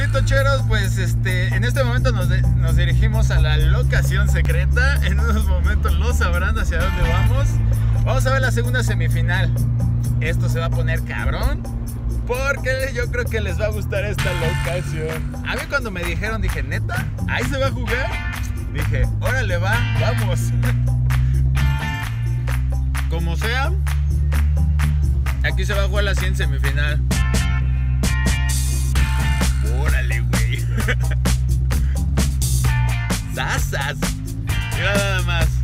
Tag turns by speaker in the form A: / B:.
A: tocheros, pues en este momento nos dirigimos a la locación secreta. En unos momentos lo sabrán hacia dónde vamos. Vamos a ver la segunda semifinal. Esto se va a poner cabrón, porque yo creo que les va a gustar esta locación. A mí cuando me dijeron, dije, ¿neta? ¿Ahí se va a jugar? Dije, órale va, vamos. Como sea, aquí se va a jugar la siguiente semifinal. Órale, güey. Sasas. Mira nada más.